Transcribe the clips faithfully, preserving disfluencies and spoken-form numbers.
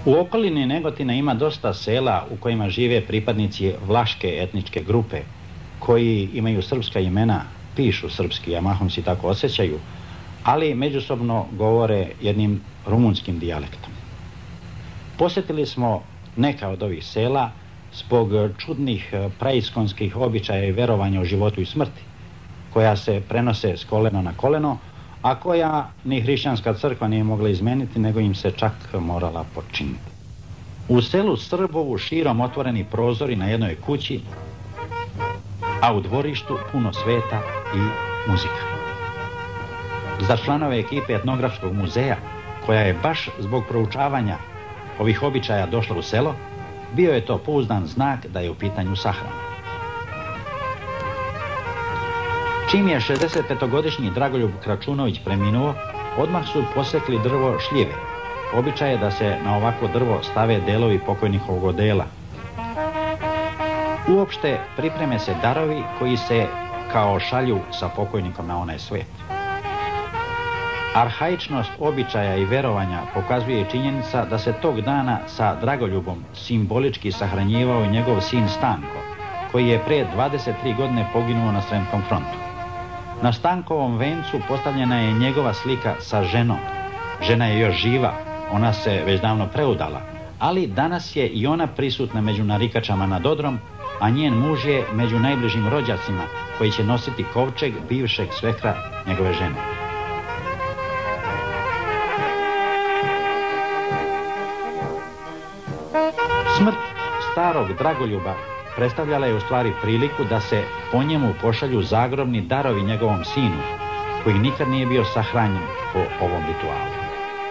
U okolini Negotina ima dosta sela u kojima žive pripadnici vlaške etničke grupe, koji imaju srpska imena, pišu srpski, a mahom se tako osjećaju, ali međusobno govore jednim rumunskim dijalektom. Posjetili smo neka od ovih sela zbog čudnih praiskonskih običaja i verovanja o životu i smrti, koja se prenose s kolena na koleno, a koja ni hrišćanska crkva nije mogla izmeniti, nego im se čak morala počiniti. U selu Srbovu širom otvoreni prozori na jednoj kući, a u dvorištu puno sveta i muzika. Za članove ekipe etnografskog muzeja, koja je baš zbog proučavanja ovih običaja došla u selo, bio je to pouzdan znak da je u pitanju sahrana. Čim je šezdesetpetogodišnji Dragoljub Kračunović preminuo, odmah su posekli drvo šljive. Običaj je da se na ovako drvo stave delovi pokojnikovog odela. Uopšte pripreme se darovi koji se kao šalju sa pokojnikom na onaj svijet. Arhaičnost običaja i verovanja pokazuje i činjenica da se tog dana sa Dragoljubom simbolički sahranjivao i njegov sin Stanko, koji je pre dvadeset tri godine poginuo na Sremskom frontu. Na Stankovom vencu postavljena je njegova slika sa ženom. Žena je još živa, ona se već davno preudala, ali danas je i ona prisutna među narikačama nad Odrom, a njen muž je među najbližim rođacima koji će nositi kovčeg bivšeg svekra njegove žene. Smrt starog Dragoljuba predstavljala je u stvari priliku da se po njemu pošalju zagrobni darovi njegovom sinu, koji nikad nije bio sahranjen po ovom ritualu.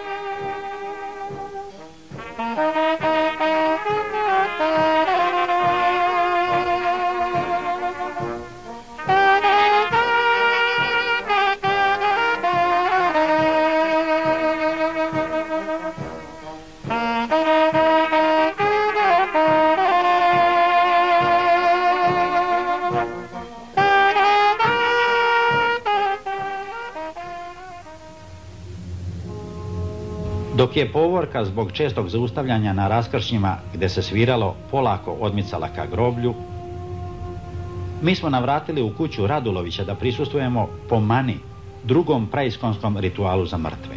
Dok je povorka zbog čestog zaustavljanja na raskršnjima gde se sviralo polako odmicala ka groblju, mi smo navratili u kuću Radulovića da prisustvujemo pomani, drugom praiskonskom ritualu za mrtve.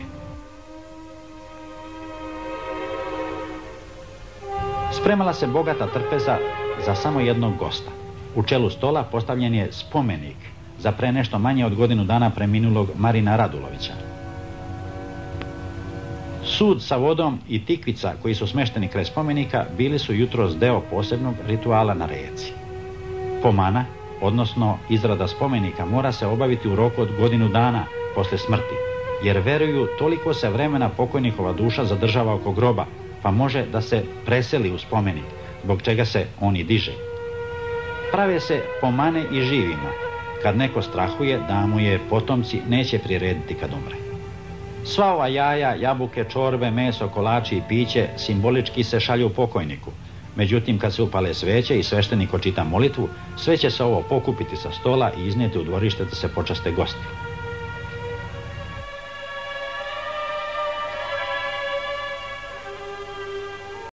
Spremala se bogata trpeza za samo jednog gosta. U čelu stola postavljen je spomenik za pre nešto manje od godinu dana preminulog Marina Radulovića. Sud sa vodom i tikvica koji su smešteni kraj spomenika bili su jutros deo posebnog rituala na reci. Pomana, odnosno izrada spomenika, mora se obaviti u roku od godinu dana posle smrti, jer veruju toliko se vremena pokojnikova duša zadržava oko groba, pa može da se preseli u spomenik, zbog čega se on i diže. Prave se pomane i živima, kad neko strahuje da mu je potomci neće prirediti kad umre. Sva ova jaja, jabuke, čorbe, meso, kolači i piće simbolički se šalju pokojniku. Međutim, kad se upale sveće i sveštenik očita molitvu, sve će se ovo pokupiti sa stola i iznijeti u dvorište da se počaste gosti.